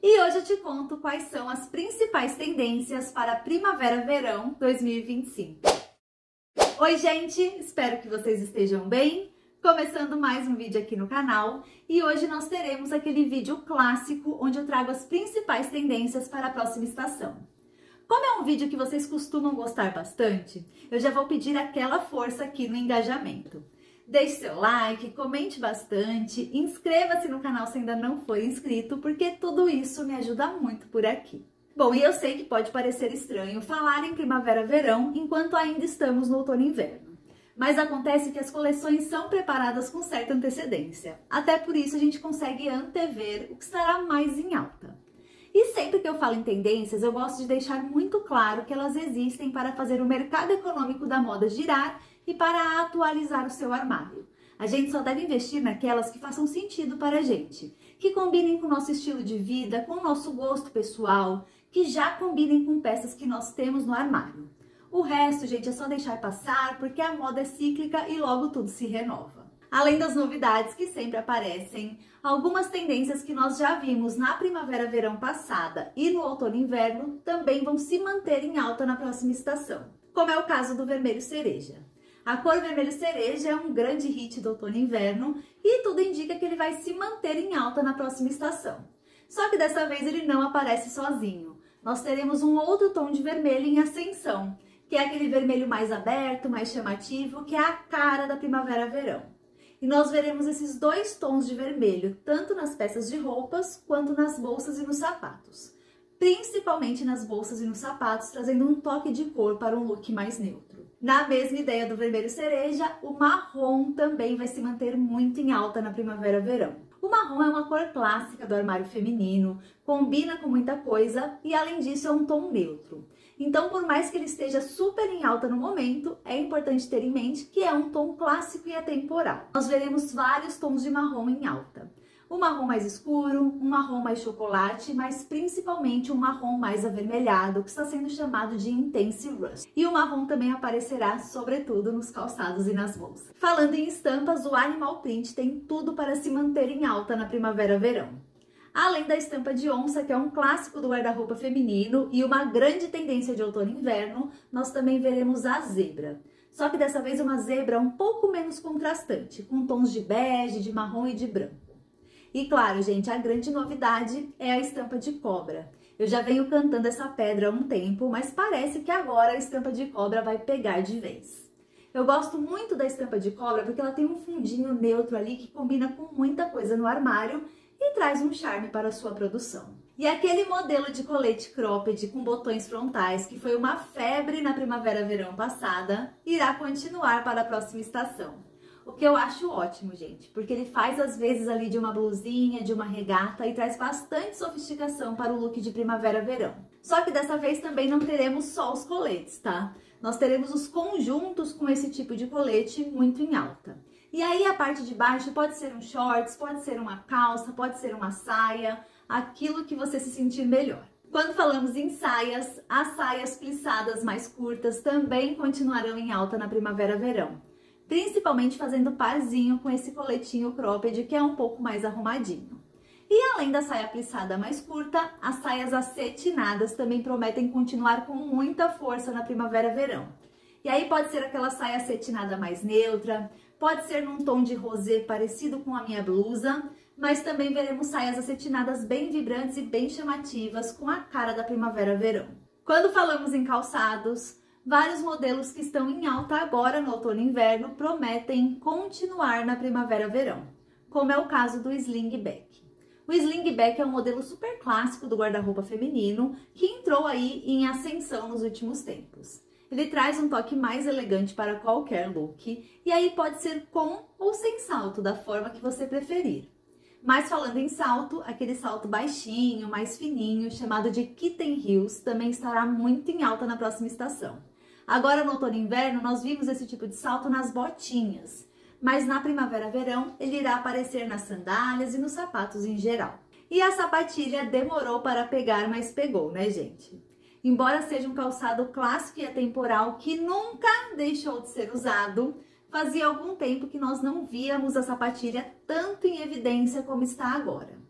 E hoje eu te conto quais são as principais tendências para Primavera-Verão 2025. Oi gente, espero que vocês estejam bem. Começando mais um vídeo aqui no canal e hoje nós teremos aquele vídeo clássico onde eu trago as principais tendências para a próxima estação. Como é um vídeo que vocês costumam gostar bastante, eu já vou pedir aquela força aqui no engajamento. Deixe seu like, comente bastante, inscreva-se no canal se ainda não for inscrito, porque tudo isso me ajuda muito por aqui. Bom, e eu sei que pode parecer estranho falar em primavera-verão enquanto ainda estamos no outono e inverno. Mas acontece que as coleções são preparadas com certa antecedência. Até por isso a gente consegue antever o que estará mais em alta. E sempre que eu falo em tendências, eu gosto de deixar muito claro que elas existem para fazer o mercado econômico da moda girar e para atualizar o seu armário. A gente só deve investir naquelas que façam sentido para a gente, que combinem com o nosso estilo de vida, com o nosso gosto pessoal, que já combinem com peças que nós temos no armário. O resto, gente, é só deixar passar, porque a moda é cíclica e logo tudo se renova. Além das novidades que sempre aparecem, algumas tendências que nós já vimos na primavera-verão passada e no outono-inverno também vão se manter em alta na próxima estação, como é o caso do vermelho cereja. A cor vermelho cereja é um grande hit do outono e inverno e tudo indica que ele vai se manter em alta na próxima estação. Só que dessa vez ele não aparece sozinho. Nós teremos um outro tom de vermelho em ascensão, que é aquele vermelho mais aberto, mais chamativo, que é a cara da primavera-verão. E nós veremos esses dois tons de vermelho, tanto nas peças de roupas, quanto nas bolsas e nos sapatos. Principalmente nas bolsas e nos sapatos, trazendo um toque de cor para um look mais neutro. Na mesma ideia do vermelho cereja, o marrom também vai se manter muito em alta na primavera-verão. O marrom é uma cor clássica do armário feminino, combina com muita coisa e além disso é um tom neutro. Então, por mais que ele esteja super em alta no momento, é importante ter em mente que é um tom clássico e atemporal. Nós veremos vários tons de marrom em alta. Um marrom mais escuro, um marrom mais chocolate, mas principalmente um marrom mais avermelhado, que está sendo chamado de Intense Rust. E o marrom também aparecerá, sobretudo, nos calçados e nas bolsas. Falando em estampas, o Animal Print tem tudo para se manter em alta na primavera-verão. Além da estampa de onça, que é um clássico do guarda-roupa feminino e uma grande tendência de outono e inverno, nós também veremos a zebra. Só que dessa vez uma zebra um pouco menos contrastante, com tons de bege, de marrom e de branco. E claro, gente, a grande novidade é a estampa de cobra. Eu já venho cantando essa pedra há um tempo, mas parece que agora a estampa de cobra vai pegar de vez. Eu gosto muito da estampa de cobra porque ela tem um fundinho neutro ali que combina com muita coisa no armário e traz um charme para a sua produção. E aquele modelo de colete cropped com botões frontais que foi uma febre na primavera-verão passada, irá continuar para a próxima estação. O que eu acho ótimo, gente, porque ele faz às vezes ali de uma blusinha, de uma regata e traz bastante sofisticação para o look de primavera-verão. Só que dessa vez também não teremos só os coletes, tá? Nós teremos os conjuntos com esse tipo de colete muito em alta. E aí a parte de baixo pode ser um shorts, pode ser uma calça, pode ser uma saia, aquilo que você se sentir melhor. Quando falamos em saias, as saias plissadas mais curtas também continuarão em alta na primavera-verão. Principalmente fazendo parzinho com esse coletinho cropped que é um pouco mais arrumadinho. E além da saia plissada mais curta, as saias acetinadas também prometem continuar com muita força na primavera-verão. E aí pode ser aquela saia acetinada mais neutra, pode ser num tom de rosé parecido com a minha blusa, mas também veremos saias acetinadas bem vibrantes e bem chamativas com a cara da primavera-verão. Quando falamos em calçados, vários modelos que estão em alta agora no outono e inverno prometem continuar na primavera-verão, como é o caso do slingback. O slingback é um modelo super clássico do guarda-roupa feminino que entrou aí em ascensão nos últimos tempos. Ele traz um toque mais elegante para qualquer look e aí pode ser com ou sem salto, da forma que você preferir. Mas falando em salto, aquele salto baixinho, mais fininho, chamado de kitten heels, também estará muito em alta na próxima estação. Agora no outono e inverno nós vimos esse tipo de salto nas botinhas, mas na primavera-verão ele irá aparecer nas sandálias e nos sapatos em geral. E a sapatilha demorou para pegar, mas pegou, né, gente? Embora seja um calçado clássico e atemporal que nunca deixou de ser usado, fazia algum tempo que nós não víamos a sapatilha tanto em evidência como está agora.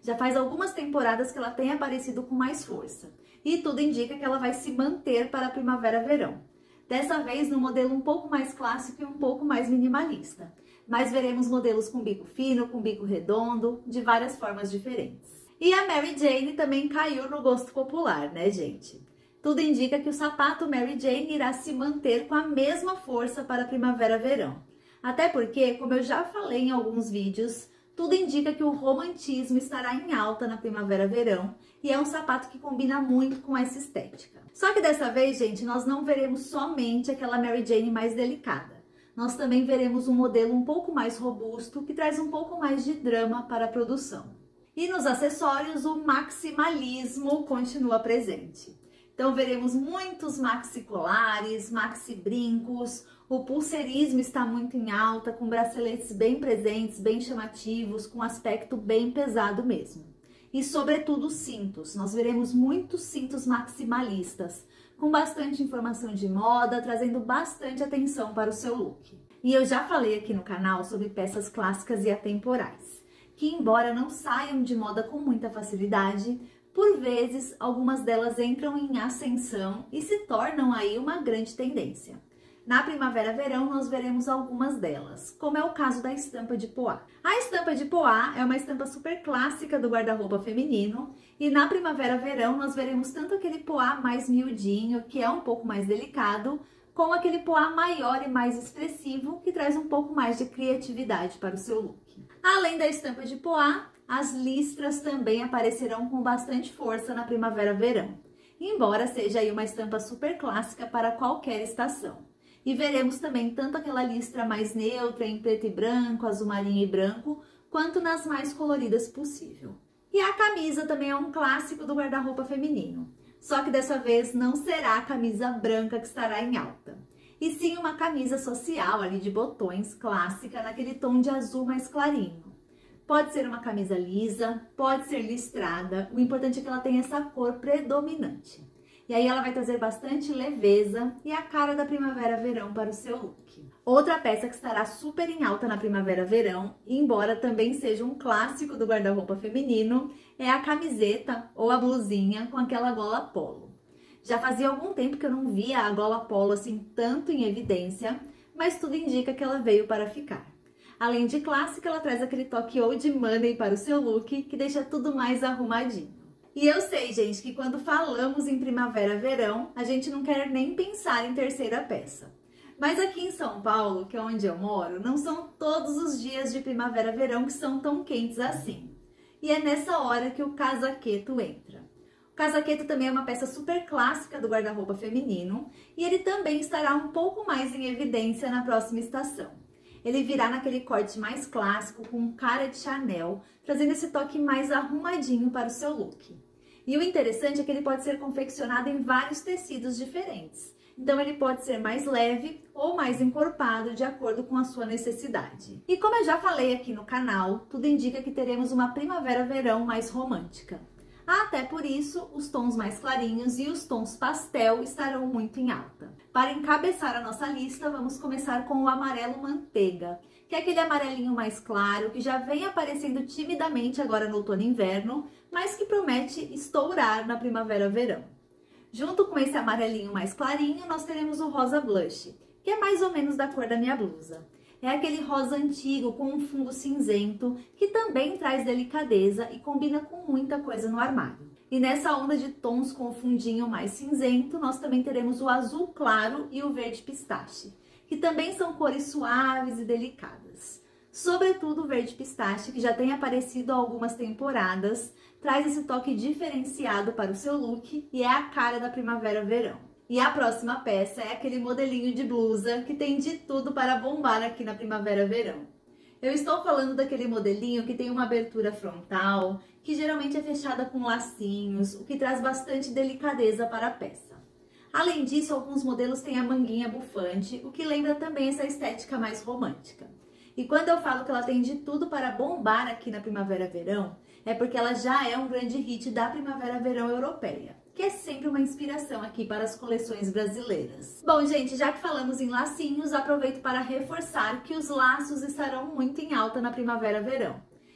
Já faz algumas temporadas que ela tem aparecido com mais força. E tudo indica que ela vai se manter para a primavera-verão. Dessa vez no modelo um pouco mais clássico e um pouco mais minimalista. Mas veremos modelos com bico fino, com bico redondo, de várias formas diferentes. E a Mary Jane também caiu no gosto popular, né, gente? Tudo indica que o sapato Mary Jane irá se manter com a mesma força para a primavera-verão. Até porque, como eu já falei em alguns vídeos, tudo indica que o romantismo estará em alta na primavera-verão e é um sapato que combina muito com essa estética. Só que dessa vez, gente, nós não veremos somente aquela Mary Jane mais delicada. Nós também veremos um modelo um pouco mais robusto, que traz um pouco mais de drama para a produção. E nos acessórios, o maximalismo continua presente. Então veremos muitos maxi colares, maxi brincos, o pulseirismo está muito em alta, com braceletes bem presentes, bem chamativos, com aspecto bem pesado mesmo. E sobretudo cintos, nós veremos muitos cintos maximalistas, com bastante informação de moda, trazendo bastante atenção para o seu look. E eu já falei aqui no canal sobre peças clássicas e atemporais, que embora não saiam de moda com muita facilidade, por vezes algumas delas entram em ascensão e se tornam aí uma grande tendência. Na primavera-verão nós veremos algumas delas, como é o caso da estampa de poá. A estampa de poá é uma estampa super clássica do guarda-roupa feminino e na primavera-verão nós veremos tanto aquele poá mais miudinho, que é um pouco mais delicado, com aquele poá maior e mais expressivo, que traz um pouco mais de criatividade para o seu look. Além da estampa de poá, as listras também aparecerão com bastante força na primavera-verão, embora seja aí uma estampa super clássica para qualquer estação. E veremos também tanto aquela listra mais neutra, em preto e branco, azul marinho e branco, quanto nas mais coloridas possível. E a camisa também é um clássico do guarda-roupa feminino. Só que dessa vez não será a camisa branca que estará em alta, e sim uma camisa social ali de botões clássica naquele tom de azul mais clarinho. Pode ser uma camisa lisa, pode ser listrada, o importante é que ela tenha essa cor predominante. E aí ela vai trazer bastante leveza e a cara da primavera-verão para o seu look. Outra peça que estará super em alta na primavera-verão, embora também seja um clássico do guarda-roupa feminino, é a camiseta ou a blusinha com aquela gola polo. Já fazia algum tempo que eu não via a gola polo assim tanto em evidência, mas tudo indica que ela veio para ficar. Além de clássica, ela traz aquele toque old money para o seu look, que deixa tudo mais arrumadinho. E eu sei, gente, que quando falamos em primavera-verão, a gente não quer nem pensar em terceira peça. Mas aqui em São Paulo, que é onde eu moro, não são todos os dias de primavera-verão que são tão quentes assim. E é nessa hora que o casaqueto entra. O casaqueto também é uma peça super clássica do guarda-roupa feminino e ele também estará um pouco mais em evidência na próxima estação. Ele virá naquele corte mais clássico, com cara de Chanel, trazendo esse toque mais arrumadinho para o seu look. E o interessante é que ele pode ser confeccionado em vários tecidos diferentes. Então ele pode ser mais leve ou mais encorpado de acordo com a sua necessidade. E como eu já falei aqui no canal, tudo indica que teremos uma primavera-verão mais romântica. Até por isso, os tons mais clarinhos e os tons pastel estarão muito em alta. Para encabeçar a nossa lista, vamos começar com o amarelo manteiga, que é aquele amarelinho mais claro, que já vem aparecendo timidamente agora no outono e inverno, mas que promete estourar na primavera-verão. Junto com esse amarelinho mais clarinho, nós teremos o rosa blush, que é mais ou menos da cor da minha blusa. É aquele rosa antigo com um fundo cinzento, que também traz delicadeza e combina com muita coisa no armário. E nessa onda de tons com o fundinho mais cinzento, nós também teremos o azul claro e o verde pistache, que também são cores suaves e delicadas. Sobretudo o verde pistache, que já tem aparecido há algumas temporadas, traz esse toque diferenciado para o seu look e é a cara da primavera-verão. E a próxima peça é aquele modelinho de blusa que tem de tudo para bombar aqui na primavera-verão. Eu estou falando daquele modelinho que tem uma abertura frontal, que geralmente é fechada com lacinhos, o que traz bastante delicadeza para a peça. Além disso, alguns modelos têm a manguinha bufante, o que lembra também essa estética mais romântica. E quando eu falo que ela tem de tudo para bombar aqui na primavera-verão, é porque ela já é um grande hit da primavera-verão europeia, que é sempre uma inspiração aqui para as coleções brasileiras. Bom, gente, já que falamos em lacinhos, aproveito para reforçar que os laços estarão muito em alta na primavera-verão.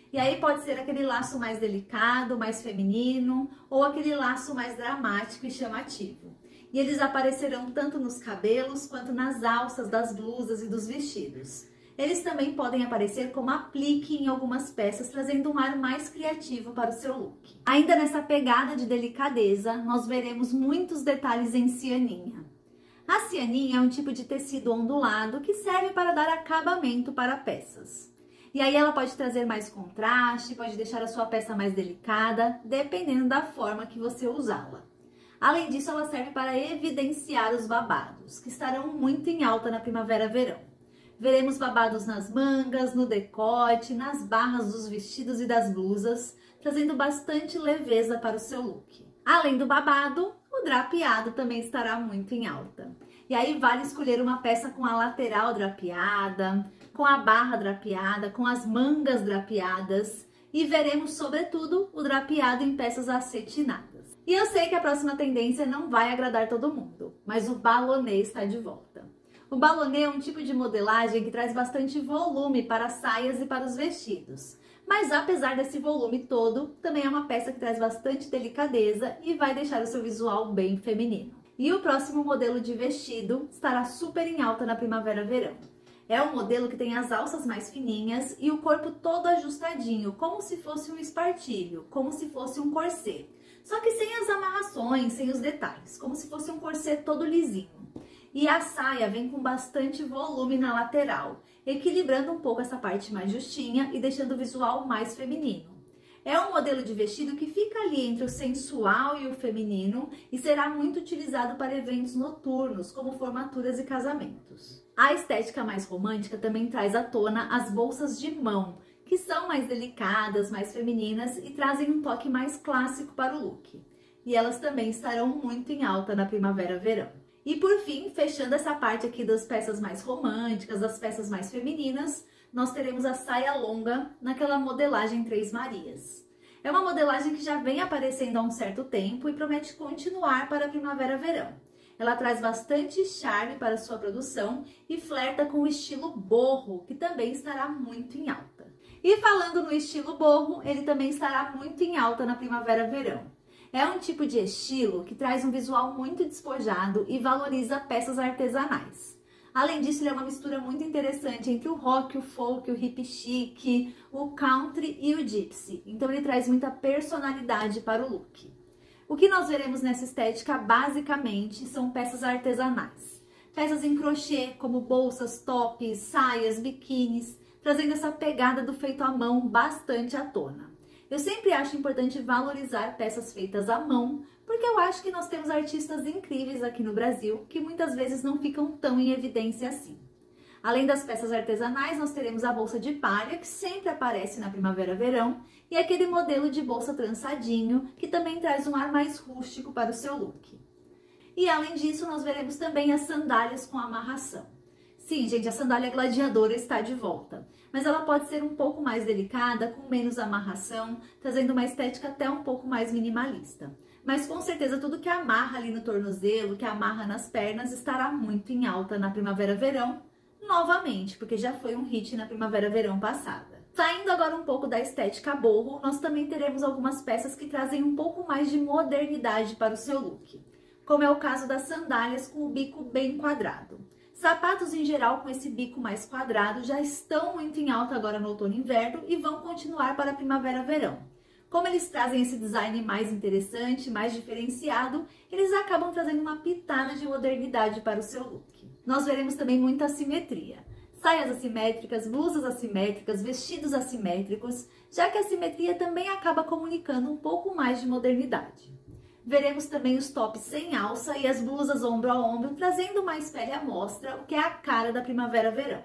E aí pode ser aquele laço mais delicado, mais feminino, ou aquele laço mais dramático e chamativo. E eles aparecerão tanto nos cabelos quanto nas alças das blusas e dos vestidos. Eles também podem aparecer como aplique em algumas peças, trazendo um ar mais criativo para o seu look. Ainda nessa pegada de delicadeza, nós veremos muitos detalhes em cianinha. A cianinha é um tipo de tecido ondulado que serve para dar acabamento para peças. E aí ela pode trazer mais contraste, pode deixar a sua peça mais delicada, dependendo da forma que você usá-la. Além disso, ela serve para evidenciar os babados, que estarão muito em alta na primavera-verão. Veremos babados nas mangas, no decote, nas barras dos vestidos e das blusas, trazendo bastante leveza para o seu look. Além do babado, o drapeado também estará muito em alta. E aí vale escolher uma peça com a lateral drapeada, com a barra drapeada, com as mangas drapeadas e veremos, sobretudo, o drapeado em peças acetinadas. E eu sei que a próxima tendência não vai agradar todo mundo, mas o balonê está de volta. O balonê é um tipo de modelagem que traz bastante volume para as saias e para os vestidos. Mas apesar desse volume todo, também é uma peça que traz bastante delicadeza e vai deixar o seu visual bem feminino. E o próximo modelo de vestido estará super em alta na primavera-verão. É um modelo que tem as alças mais fininhas e o corpo todo ajustadinho, como se fosse um espartilho, como se fosse um corset. Só que sem as amarrações, sem os detalhes, como se fosse um corset todo lisinho. E a saia vem com bastante volume na lateral, equilibrando um pouco essa parte mais justinha e deixando o visual mais feminino. É um modelo de vestido que fica ali entre o sensual e o feminino e será muito utilizado para eventos noturnos, como formaturas e casamentos. A estética mais romântica também traz à tona as bolsas de mão, que são mais delicadas, mais femininas e trazem um toque mais clássico para o look. E elas também estarão muito em alta na primavera-verão. E por fim, fechando essa parte aqui das peças mais românticas, das peças mais femininas, nós teremos a saia longa naquela modelagem Três Marias. É uma modelagem que já vem aparecendo há um certo tempo e promete continuar para a primavera-verão. Ela traz bastante charme para sua produção e flerta com o estilo boho, que também estará muito em alta. E falando no estilo boho, ele também estará muito em alta na primavera-verão. É um tipo de estilo que traz um visual muito despojado e valoriza peças artesanais. Além disso, ele é uma mistura muito interessante entre o rock, o folk, o hip chic, o country e o gypsy. Então ele traz muita personalidade para o look. O que nós veremos nessa estética, basicamente, são peças artesanais. Peças em crochê, como bolsas, tops, saias, biquínis, trazendo essa pegada do feito à mão bastante à tona. Eu sempre acho importante valorizar peças feitas à mão, porque eu acho que nós temos artistas incríveis aqui no Brasil que muitas vezes não ficam tão em evidência assim. Além das peças artesanais, nós teremos a bolsa de palha, que sempre aparece na primavera-verão, e aquele modelo de bolsa trançadinho, que também traz um ar mais rústico para o seu look. E além disso, nós veremos também as sandálias com amarração. Sim, gente, a sandália gladiadora está de volta, mas ela pode ser um pouco mais delicada, com menos amarração, trazendo uma estética até um pouco mais minimalista. Mas com certeza tudo que amarra ali no tornozelo, que amarra nas pernas, estará muito em alta na primavera-verão, novamente, porque já foi um hit na primavera-verão passada. Saindo agora um pouco da estética boho, nós também teremos algumas peças que trazem um pouco mais de modernidade para o seu look, como é o caso das sandálias com o bico bem quadrado. Sapatos em geral com esse bico mais quadrado já estão muito em alta agora no outono e inverno e vão continuar para a primavera-verão. Como eles trazem esse design mais interessante, mais diferenciado, eles acabam trazendo uma pitada de modernidade para o seu look. Nós veremos também muita assimetria. Saias assimétricas, blusas assimétricas, vestidos assimétricos, já que a simetria também acaba comunicando um pouco mais de modernidade. Veremos também os tops sem alça e as blusas ombro a ombro, trazendo mais pele à mostra, o que é a cara da primavera-verão.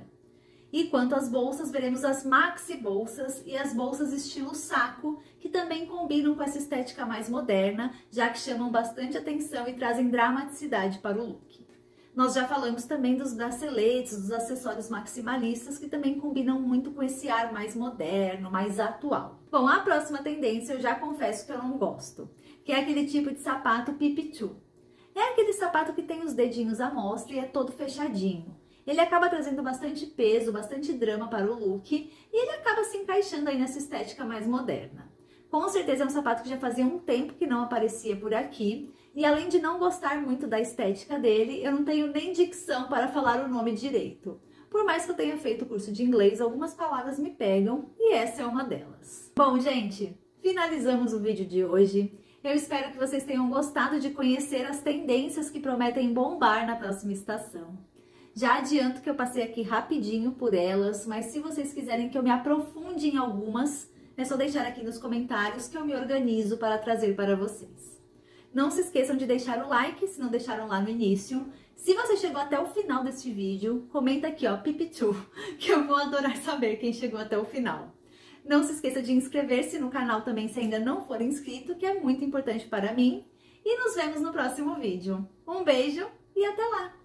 E quanto às bolsas, veremos as maxi bolsas e as bolsas estilo saco, que também combinam com essa estética mais moderna, já que chamam bastante atenção e trazem dramaticidade para o look. Nós já falamos também dos braceletes, dos acessórios maximalistas, que também combinam muito com esse ar mais moderno, mais atual. Bom, a próxima tendência eu já confesso que eu não gosto, que é aquele tipo de sapato pipichu. É aquele sapato que tem os dedinhos à mostra e é todo fechadinho. Ele acaba trazendo bastante peso, bastante drama para o look e ele acaba se encaixando aí nessa estética mais moderna. Com certeza é um sapato que já fazia um tempo que não aparecia por aqui e além de não gostar muito da estética dele, eu não tenho nem dicção para falar o nome direito. Por mais que eu tenha feito curso de inglês, algumas palavras me pegam e essa é uma delas. Bom, gente, finalizamos o vídeo de hoje. Eu espero que vocês tenham gostado de conhecer as tendências que prometem bombar na próxima estação. Já adianto que eu passei aqui rapidinho por elas, mas se vocês quiserem que eu me aprofunde em algumas, é só deixar aqui nos comentários que eu me organizo para trazer para vocês. Não se esqueçam de deixar o like, se não deixaram lá no início. Se você chegou até o final deste vídeo, comenta aqui, ó, pipitu, que eu vou adorar saber quem chegou até o final. Não se esqueça de inscrever-se no canal também se ainda não for inscrito, que é muito importante para mim. E nos vemos no próximo vídeo. Um beijo e até lá!